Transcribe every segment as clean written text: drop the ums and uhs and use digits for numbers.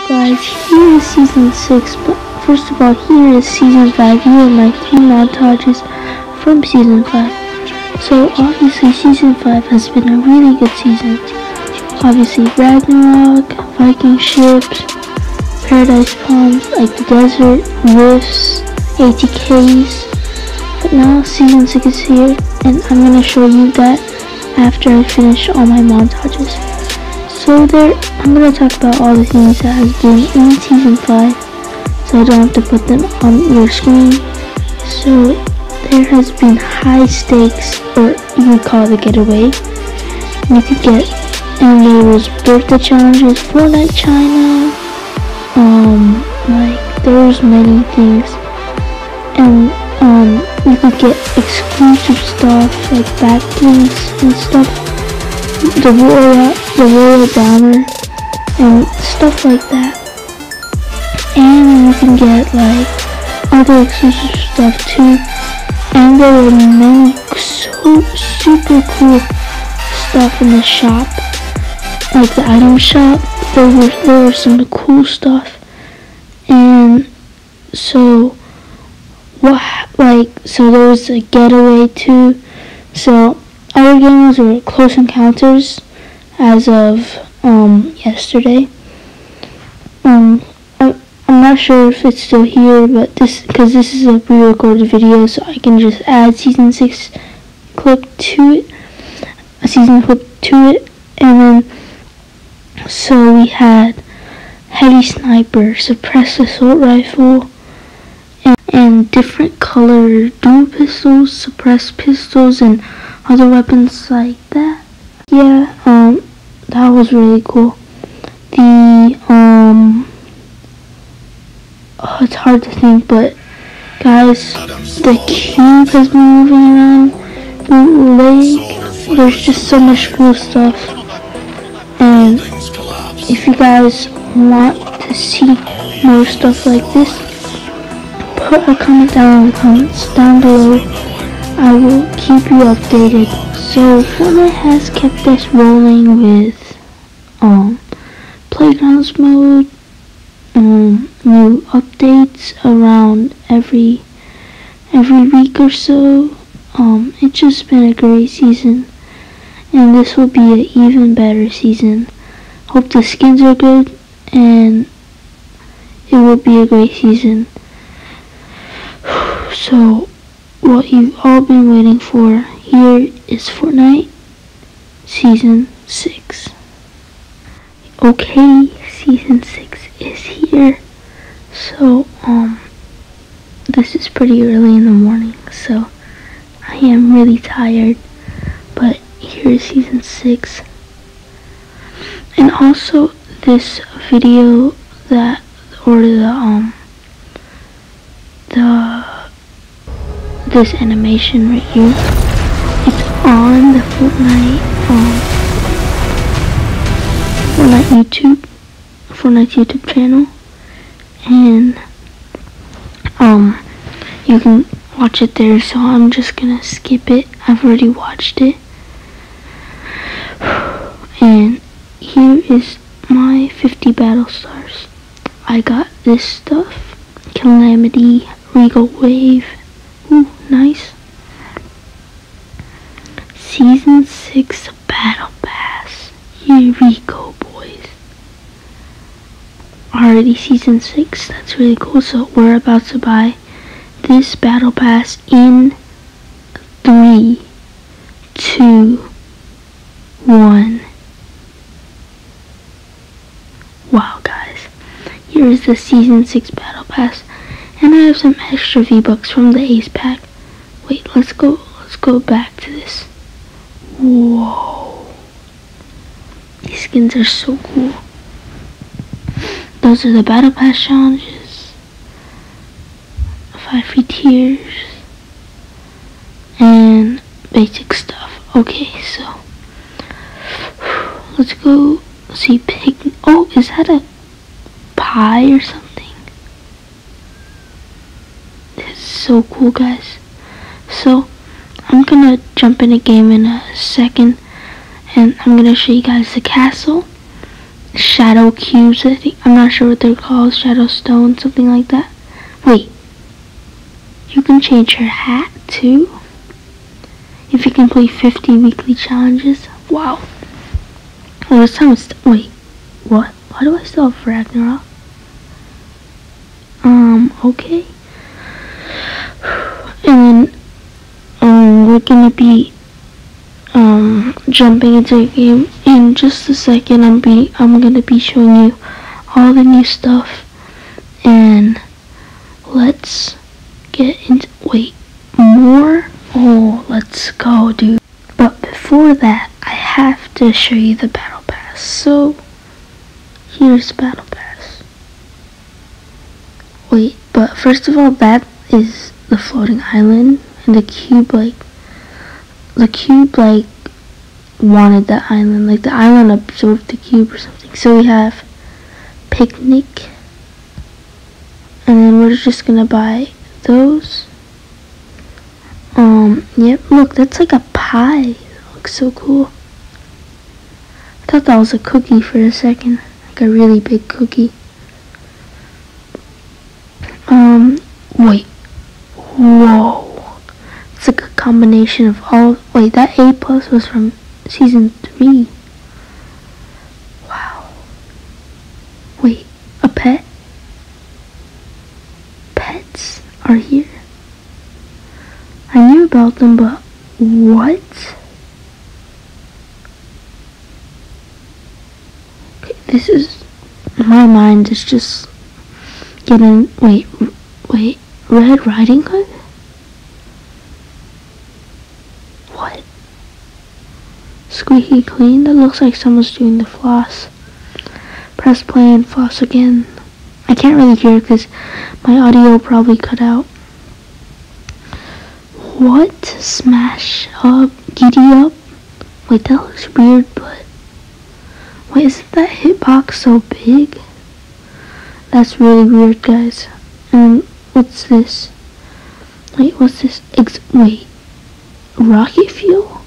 Guys, here is season 6, but first of all, here is season 5. Here are my 3 montages from season 5. So obviously season 5 has been a really good season. Obviously Ragnarok, Viking ships, Paradise Palms, like the desert, rifts, ATKs. But now season 6 is here, and I'm going to show you that after I finish all my montages. So I'm going to talk about all the things that has been in season 5, so I don't have to put them on your screen. So there has been high stakes, or you could call it a getaway. You could get, and there was birthday challenges, Fortnite China, like there was many things, and you could get exclusive stuff like back blings and stuff, the royal banner and stuff like that. And you can get like other exclusive stuff too. And there were many super cool stuff in the shop, like the item shop. There were some cool stuff. And so so there was a getaway too. So other games were Close Encounters as of yesterday. I'm not sure if it's still here, but because this is a pre-recorded video, so I can just add season 6 clip to it, a season clip to it. And then so we had heavy sniper, suppressed assault rifle, and different color dual pistols, suppressed pistols, and other weapons like that. Yeah, that was really cool. It's hard to think, but guys, the cube has been moving around, the lake, there's just so much cool stuff. And if you guys want to see more stuff like this, put a comment down in the comments down below. I will keep you updated. So Fortnite has kept us rolling with Playgrounds mode, new updates around every week or so. It's just been a great season, and this will be an even better season. Hope the skins are good, and it will be a great season. So what you've all been waiting for, here is Fortnite Season 6. Okay, Season 6 is here. So, this is pretty early in the morning, so I am really tired, but here is Season 6. And also, this video this animation right here, it's on the Fortnite YouTube channel, and you can watch it there, so I'm just gonna skip it. I've already watched it. And here is my 50 battle stars. I got this stuff, Calamity, Regal Wave. Ooh, nice. Season 6 Battle Pass. Here we go, boys. Already Season 6. That's really cool. So we're about to buy this Battle Pass in 3, 2, 1. Wow, guys. Here is the Season 6 Battle Pass. And I have some extra V-Bucks from the Ace Pack. Wait, let's go back to this. Whoa. These skins are so cool. Those are the Battle Pass challenges. 5 free tiers. And basic stuff. Okay, so let's go see pig. Oh, is that a pie or something? So cool, guys. So I'm gonna jump in a game in a second, and I'm gonna show you guys the castle, shadow cubes, I think. I'm not sure what they're called. Shadow stone, something like that. Wait. You can change your hat too? If you complete 50 weekly challenges. Wow. Oh, this time it's... Wait. What? Why do I still have Ragnarok? Okay. And then, we're gonna be, jumping into a game in just a second. I'm gonna be showing you all the new stuff. And let's get into... Wait. More? Oh, let's go, dude. But before that, I have to show you the battle pass. So, here's the battle pass. Wait, but first of all, that is the floating island, and the cube wanted the island, like the island absorbed the cube or something. So we have picnic, and then we're just gonna buy those. Yep, look, that's like a pie. It looks so cool. I thought that was a cookie for a second, like a really big cookie. Wait. Whoa. It's like a combination of all... Wait, that A+ was from season 3. Wow. Wait, a pet? Pets are here. I knew about them, but what? Okay, this is... My mind is just getting... Wait, Red Riding Hood? What? Squeaky clean? That looks like someone's doing the floss. Press play and floss again. I can't really hear because my audio probably cut out. What? Smash up, giddy up? Wait, that looks weird, but... Wait, isn't that hitbox so big? That's really weird, guys. And what's this? Wait, what's this? Wait. Rocket fuel?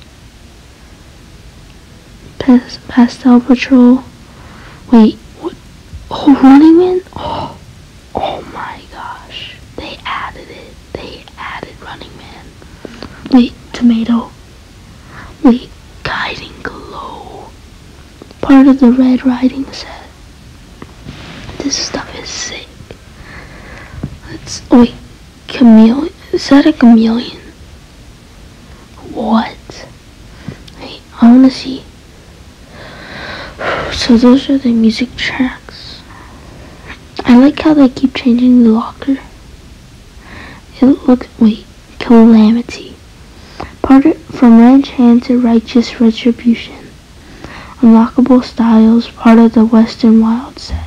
Pastel patrol. Wait, what? Oh, Running Man? Oh my gosh. They added it. They added Running Man. Wait, tomato. Wait, guiding glow. Part of the Red Riding set. This stuff is sick. Wait, chameleon. Is that a chameleon? What? Wait, I wanna see. So those are the music tracks. I like how they keep changing the locker. It looks... Wait, Calamity. From Ranch Hand to Righteous Retribution. Unlockable styles, part of the Western Wild set.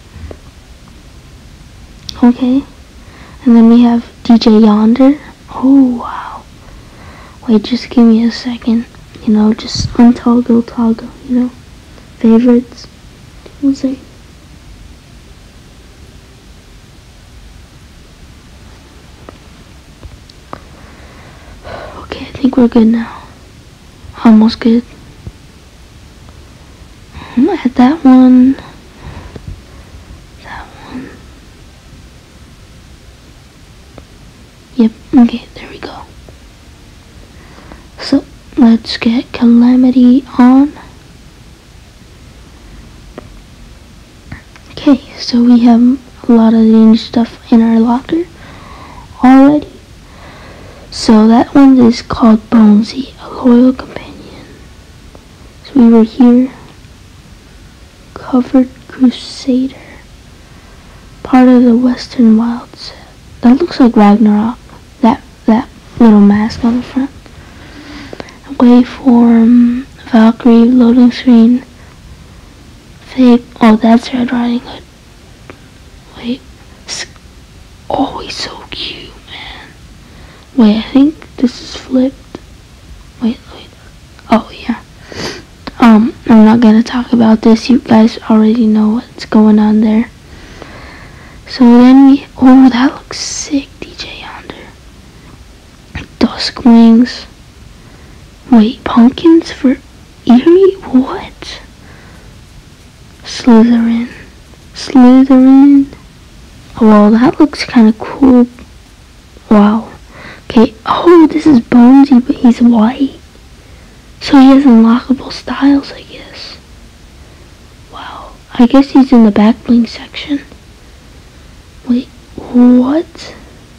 Okay. And then we have DJ Yonder. Oh, wow. Wait, just give me a second. You know, just untoggle, you know. Favorites. One second. Okay, I think we're good now. Almost good. At that one. That one. Yep, okay, there we go. So, let's get Calamity on. Okay, so we have a lot of the new stuff in our locker already. So that one is called Bonesy, a loyal companion. So we were here. Covered Crusader. Part of the Western Wild set. That looks like Ragnarok. That little mask on the front. Waveform, Valkyrie, loading screen. Fake. Oh, that's Red Riding Hood. Wait. Oh, he's so cute, man. Wait, I think this is flipped. Wait. Oh, yeah. I'm not gonna talk about this. You guys already know what's going on there. So then oh, that looks sick, DJ Yonder. Dusk Wings. Wait, pumpkins for Eerie? What? Slytherin. Slytherin. Well, that looks kind of cool. Wow. Okay. Oh, this is Bonesy, but he's white. So he has unlockable styles, I guess. Wow. I guess he's in the back bling section. Wait, what?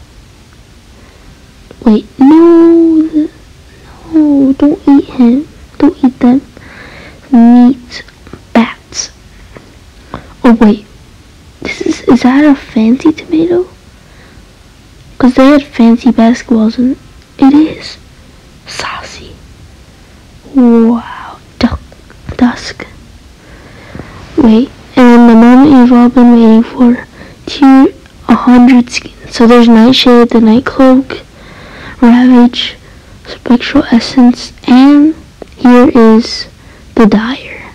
Wait, no. No, don't eat him. Don't eat them. Meat bats. Oh, wait. Is that a fancy tomato? Because they had fancy basketballs and it is. Saucy. Wow. Dusk. Wait, and the moment you've all been waiting for. Tier 100 skins. So there's Nightshade, the Nightcloak, Ravage, Spectral Essence, and here is the Dyer.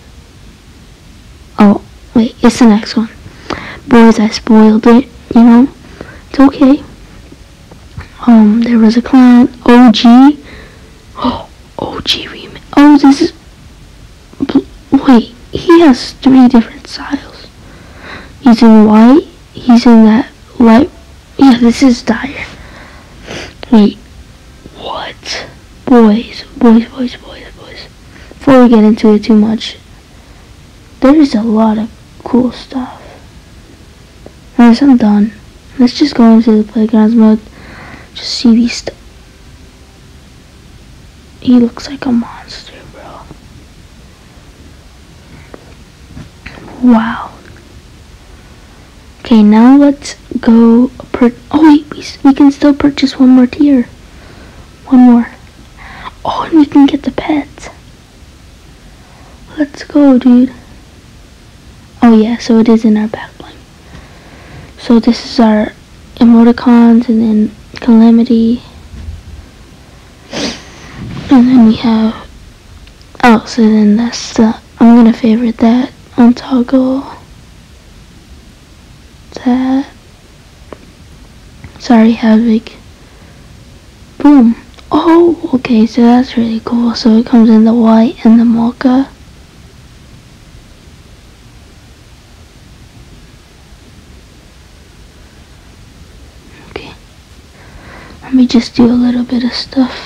Oh, wait, it's the next one. Boys, I spoiled it, you know. It's okay. There was a clown. OG. Oh, OG remake. Oh, this is... Wait, he has 3 different styles. He's in white. He's in that light. Yeah, this is Dyer. Wait. What? Boys. Before we get into it too much, there's a lot of cool stuff. Anyways, I'm done. Let's just go into the playgrounds mode. Just see these stuff. He looks like a monster, bro. Wow. Okay, now let's go oh wait, we can still purchase one more tier. One more. Oh, and we can get the pets. Let's go, dude. Oh yeah, so it is in our back bling. So this is our emoticons, and then Calamity. And then we have... Oh, so then that's the... I'm gonna favorite that. On toggle. That. Sorry, Havoc. Boom. Oh, okay, so that's really cool. So it comes in the white and the mocha. Okay. Let me just do a little bit of stuff.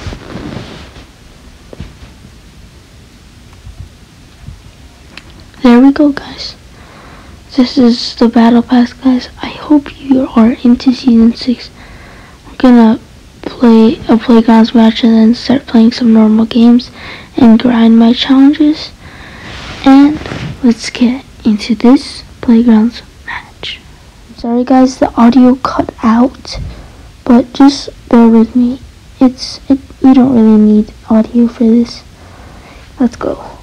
There we go, guys. This is the battle pass, guys. I hope you are into season 6. I'm gonna play a playgrounds match and then start playing some normal games and grind my challenges. And let's get into this playgrounds match. Sorry guys, the audio cut out, but just bear with me. You don't really need audio for this. Let's go.